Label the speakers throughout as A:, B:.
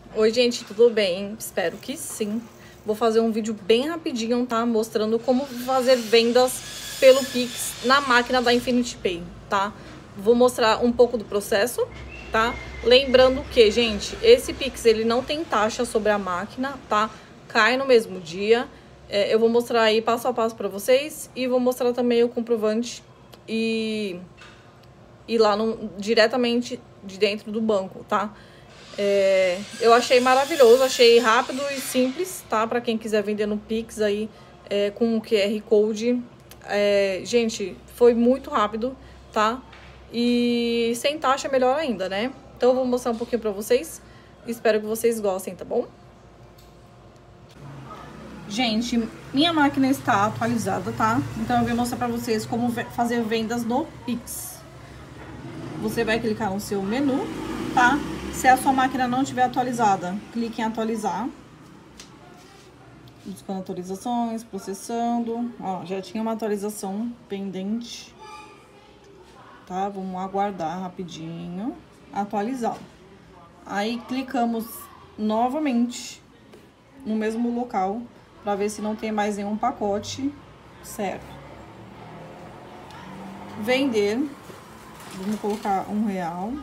A: Oi, gente, tudo bem? Espero que sim. Vou fazer um vídeo bem rapidinho, tá? Mostrando como fazer vendas pelo Pix na máquina da Infinity Pay, tá? Vou mostrar um pouco do processo, tá? Lembrando que, gente, esse Pix, ele não tem taxa sobre a máquina, tá? Cai no mesmo dia. Eu vou mostrar aí passo a passo pra vocês e vou mostrar também o comprovante e lá diretamente de dentro do banco, tá? Eu achei maravilhoso, achei rápido e simples, tá? Pra quem quiser vender no Pix aí com o QR Code. Gente, foi muito rápido, tá? E sem taxa melhor ainda, né? Então eu vou mostrar um pouquinho pra vocês. Espero que vocês gostem, tá bom? Gente, minha máquina está atualizada, tá? Então eu vou mostrar pra vocês como fazer vendas no Pix. Você vai clicar no seu menu, tá? Se a sua máquina não estiver atualizada, clique em atualizar. Buscando atualizações, processando. Ó, já tinha uma atualização pendente. Tá? Vamos aguardar rapidinho. Atualizar. Aí clicamos novamente no mesmo local para ver se não tem mais nenhum pacote. Certo. Vender. Vamos colocar R$1.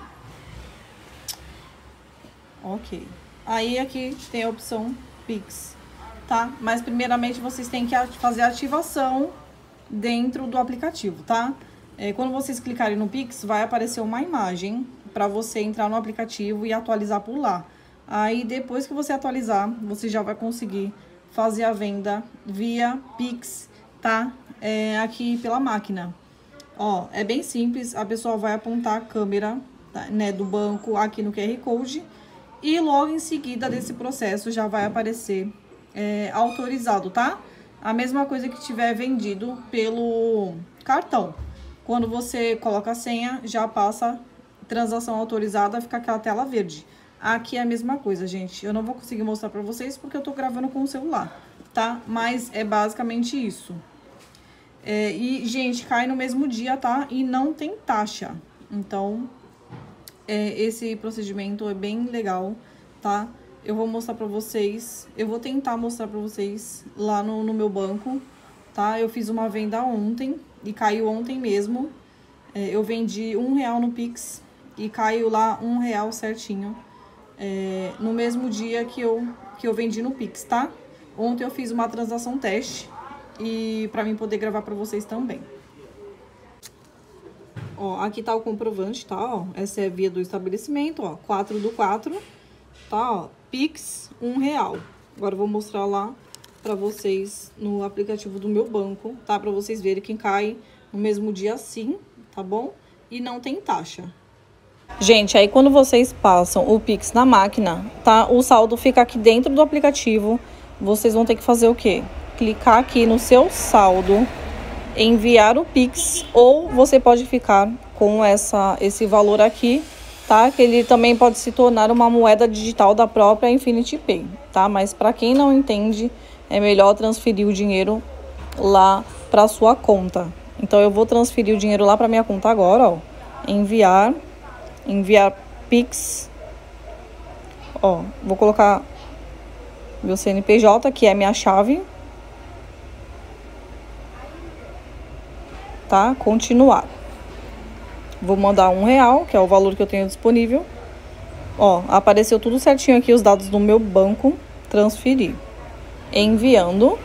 A: Ok. Aí aqui tem a opção Pix, tá? Mas primeiramente vocês têm que fazer a ativação dentro do aplicativo, tá? Quando vocês clicarem no Pix, vai aparecer uma imagem para você entrar no aplicativo e atualizar por lá. Aí depois que você atualizar, você já vai conseguir fazer a venda via Pix, tá? Aqui pela máquina. Ó, é bem simples, a pessoa vai apontar a câmera, tá, né, do banco aqui no QR Code. E logo em seguida desse processo já vai aparecer autorizado, tá? A mesma coisa que tiver vendido pelo cartão. Quando você coloca a senha, já passa transação autorizada, fica aquela tela verde. Aqui é a mesma coisa, gente. Eu não vou conseguir mostrar pra vocês porque eu tô gravando com o celular, tá? Mas é basicamente isso. E, gente, cai no mesmo dia, tá? E não tem taxa. Então, esse procedimento é bem legal, tá? Eu vou mostrar pra vocês, eu vou tentar mostrar pra vocês lá no meu banco, tá? Eu fiz uma venda ontem e caiu ontem mesmo. Eu vendi R$1 no Pix e caiu lá R$1 certinho, no mesmo dia que eu vendi no Pix, tá? Ontem eu fiz uma transação teste e pra mim poder gravar pra vocês também. Ó, aqui tá o comprovante, tá, ó, essa é a via do estabelecimento, ó, 4/4, tá, ó, Pix, R$1. Agora eu vou mostrar lá pra vocês no aplicativo do meu banco, tá, pra vocês verem que cai no mesmo dia sim, tá bom? E não tem taxa. Gente, aí quando vocês passam o Pix na máquina, tá, o saldo fica aqui dentro do aplicativo, vocês vão ter que fazer o quê? Clicar aqui no seu saldo, enviar o Pix, ou você pode ficar com esse valor aqui, tá? Que ele também pode se tornar uma moeda digital da própria Infinity Pay, tá? Mas para quem não entende, é melhor transferir o dinheiro lá para sua conta. Então eu vou transferir o dinheiro lá para minha conta agora, ó. Enviar Pix. Ó, vou colocar meu CNPJ, que é minha chave. Tá? Continuar. Vou mandar R$1, que é o valor que eu tenho disponível. Ó, apareceu tudo certinho aqui, os dados do meu banco. Transferir. Enviando.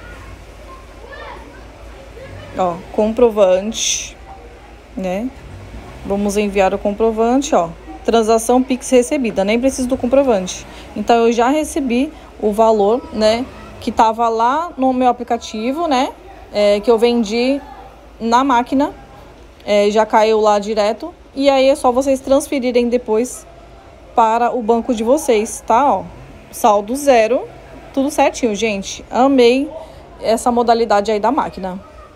A: Ó, comprovante, né? Vamos enviar o comprovante, ó. Transação Pix recebida, nem preciso do comprovante. Então, eu já recebi o valor, né? Que tava lá no meu aplicativo, né? Que eu vendi na máquina, já caiu lá direto, e aí é só vocês transferirem depois para o banco de vocês, tá? Ó, saldo zero, tudo certinho, gente. Amei essa modalidade aí da máquina.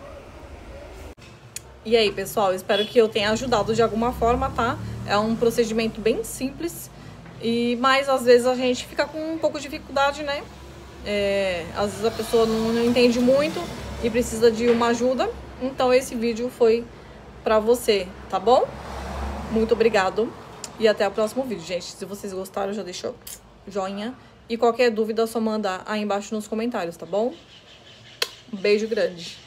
A: E aí, pessoal, espero que eu tenha ajudado de alguma forma, tá? É um procedimento bem simples, mas às vezes a gente fica com um pouco de dificuldade, né? Às vezes a pessoa não entende muito e precisa de uma ajuda. Então esse vídeo foi pra você, tá bom? Muito obrigado e até o próximo vídeo, gente. Se vocês gostaram, já deixou joinha. E qualquer dúvida é só mandar aí embaixo nos comentários, tá bom? Um beijo grande.